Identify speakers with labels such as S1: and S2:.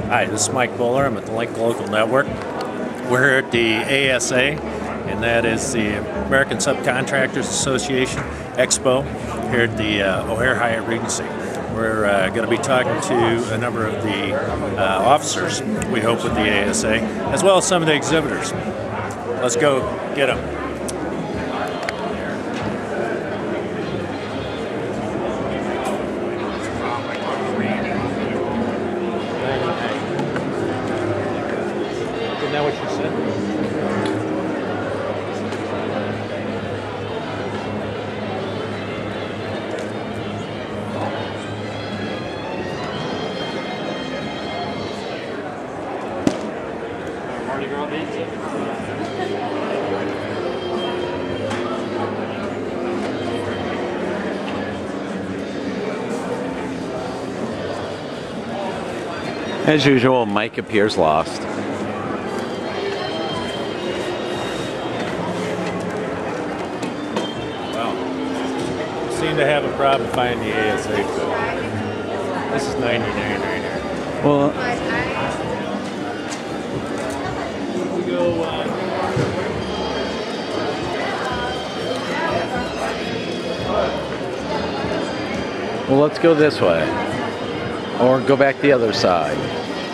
S1: Hi, this is Mike Boehler. I'm at the Link Local Network. We're here at the ASA, and that is the American Subcontractors Association Expo here at the O'Hare Hyatt Regency. We're going to be talking to a number of the officers, we hope, with the ASA, as well as some of the exhibitors. Let's go get them. Isn't that what you said? Mardi Gras beats.
S2: As usual, Mike appears lost.
S1: Seem to have a problem finding the ASA code. This is 99 right here.
S2: Well,
S1: we go.
S2: Well, let's go this way, or go back the other side.